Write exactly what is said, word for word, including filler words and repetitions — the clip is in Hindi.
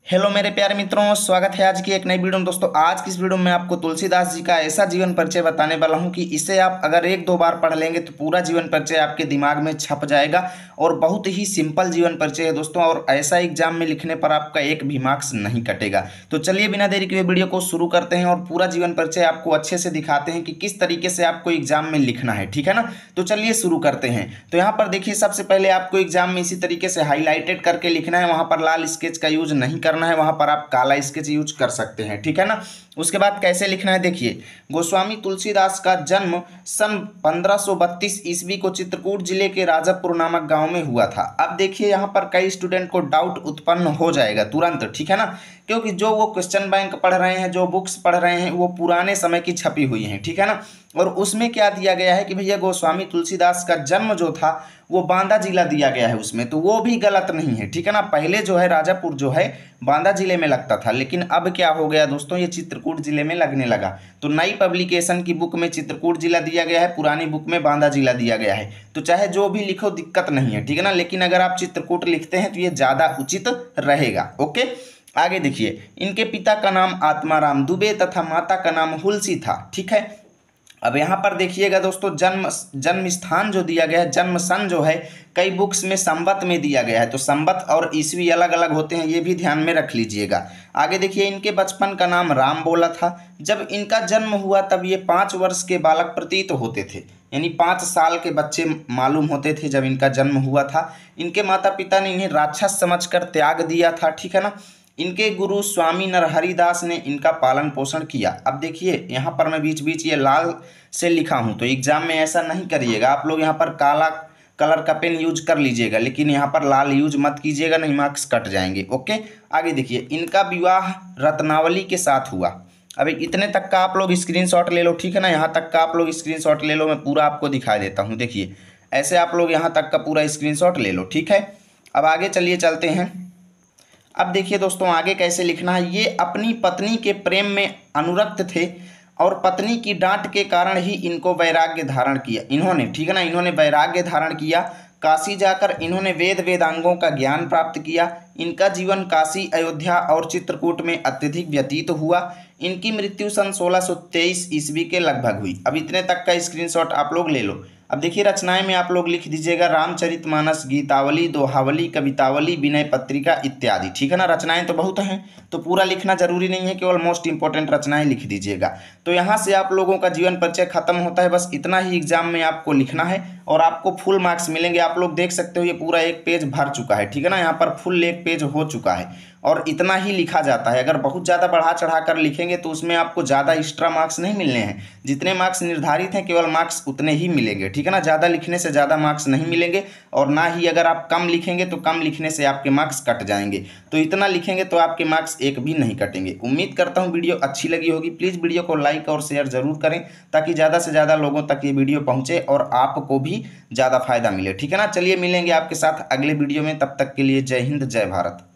हेलो मेरे प्यारे मित्रों, स्वागत है आज की एक नई वीडियो में। दोस्तों आज की इस वीडियो में आपको तुलसीदास जी का ऐसा जीवन परिचय बताने वाला हूं कि इसे आप अगर एक दो बार पढ़ लेंगे तो पूरा जीवन परिचय आपके दिमाग में छप जाएगा। और बहुत ही सिंपल जीवन परिचय है दोस्तों, और ऐसा एग्जाम में लिखने पर आपका एक भी मार्क्स नहीं कटेगा। तो चलिए बिना देरी के वीडियो को शुरू करते हैं और पूरा जीवन परिचय आपको अच्छे से दिखाते हैं कि किस तरीके से आपको एग्जाम में लिखना है, ठीक है ना। तो चलिए शुरू करते हैं। तो यहाँ पर देखिए, सबसे पहले आपको एग्जाम में इसी तरीके से हाईलाइटेड करके लिखना है। वहां पर लाल स्केच का यूज नहीं करना है, वहां पर आप काला स्केच यूज कर सकते हैं, ठीक है ना। उसके बाद कैसे लिखना है देखिए, गोस्वामी तुलसीदास का जन्म सन पंद्रह सौ बत्तीस ईस्वी को चित्रकूट जिले के राजापुर नामक गांव में हुआ था। अब देखिए यहाँ पर कई स्टूडेंट को डाउट उत्पन्न हो जाएगा तुरंत, ठीक है ना, क्योंकि जो वो क्वेश्चन बैंक पढ़ रहे हैं, जो बुक्स पढ़ रहे हैं, वो पुराने समय की छपी हुई हैं, ठीक है ना। और उसमें क्या दिया गया है कि भैया गोस्वामी तुलसीदास का जन्म जो था वो बांदा जिला दिया गया है उसमें, तो वो भी गलत नहीं है, ठीक है ना। पहले जो है राजापुर जो है बांदा जिले में लगता था, लेकिन अब क्या हो गया दोस्तों, ये चित्रकूट जिले में लगने लगा। तो नई पब्लिकेशन की बुक में चित्रकूट जिला दिया गया है, पुरानी बुक में बांदा जिला दिया गया है। तो चाहे जो भी लिखो दिक्कत नहीं है, ठीक है ना, लेकिन अगर आप चित्रकूट लिखते हैं तो ये ज़्यादा उचित रहेगा। ओके, आगे देखिए, इनके पिता का नाम आत्माराम दुबे तथा माता का नाम हुलसी था, ठीक है। अब यहाँ पर देखिएगा दोस्तों, जन्म जन्म स्थान जो दिया गया है, जन्म सन जो है कई बुक्स में संवत में दिया गया है, तो संवत और ईस्वी अलग अलग होते हैं, ये भी ध्यान में रख लीजिएगा। आगे देखिए, इनके बचपन का नाम राम बोला था। जब इनका जन्म हुआ तब ये पाँच वर्ष के बालक प्रतीत होते थे, यानी पाँच साल के बच्चे मालूम होते थे जब इनका जन्म हुआ था। इनके माता पिता ने इन्हें राक्षस समझकर त्याग दिया था, ठीक है ना। इनके गुरु स्वामी नरहरिदास ने इनका पालन पोषण किया। अब देखिए यहाँ पर मैं बीच बीच ये लाल से लिखा हूँ, तो एग्जाम में ऐसा नहीं करिएगा आप लोग, यहाँ पर काला कलर का पेन यूज कर लीजिएगा, लेकिन यहाँ पर लाल यूज मत कीजिएगा, नहीं मार्क्स कट जाएंगे। ओके, आगे देखिए, इनका विवाह रत्नावली के साथ हुआ। अभी इतने तक का आप लोग स्क्रीनशॉट ले लो, ठीक है ना, यहाँ तक का आप लोग स्क्रीनशॉट ले लो, मैं पूरा आपको दिखा देता हूँ। देखिए ऐसे आप लोग यहाँ तक का पूरा स्क्रीनशॉट ले लो, ठीक है। अब आगे चलिए चलते हैं। अब देखिए दोस्तों आगे कैसे लिखना है, ये अपनी पत्नी के प्रेम में अनुरक्त थे और पत्नी की डांट के कारण ही इनको वैराग्य धारण किया इन्होंने, ठीक है ना, इन्होंने वैराग्य धारण किया। काशी जाकर इन्होंने वेद वेदांगों का ज्ञान प्राप्त किया। इनका जीवन काशी, अयोध्या और चित्रकूट में अत्यधिक व्यतीत हुआ। इनकी मृत्यु सन सोलह सौ तेईस ईस्वी के लगभग हुई। अब इतने तक का स्क्रीनशॉट आप लोग ले लो। अब देखिए रचनाएं में आप लोग लिख दीजिएगा रामचरितमानस, गीतावली, दोहावली, कवितावली, विनय पत्रिका इत्यादि, ठीक है ना। रचनाएं तो बहुत हैं, तो पूरा लिखना जरूरी नहीं है, केवल मोस्ट इंपॉर्टेंट रचनाएं लिख दीजिएगा। तो यहाँ से आप लोगों का जीवन परिचय खत्म होता है। बस इतना ही एग्जाम में आपको लिखना है और आपको फुल मार्क्स मिलेंगे। आप लोग देख सकते हो ये पूरा एक पेज भर चुका है, ठीक है ना, यहाँ पर फुल एक पेज हो चुका है और इतना ही लिखा जाता है। अगर बहुत ज़्यादा बढ़ा चढ़ा कर लिखेंगे तो उसमें आपको ज़्यादा एक्स्ट्रा मार्क्स नहीं मिलने हैं, जितने मार्क्स निर्धारित हैं केवल मार्क्स उतने ही मिलेंगे, ठीक है ना। ज़्यादा लिखने से ज़्यादा मार्क्स नहीं मिलेंगे, और ना ही अगर आप कम लिखेंगे तो कम लिखने से आपके मार्क्स कट जाएंगे। तो इतना लिखेंगे तो आपके मार्क्स एक भी नहीं कटेंगे। उम्मीद करता हूँ वीडियो अच्छी लगी होगी। प्लीज़ वीडियो को लाइक और शेयर ज़रूर करें ताकि ज़्यादा से ज़्यादा लोगों तक ये वीडियो पहुँचे और आपको भी ज़्यादा फायदा मिले, ठीक है ना। चलिए मिलेंगे आपके साथ अगले वीडियो में, तब तक के लिए जय हिंद जय भारत।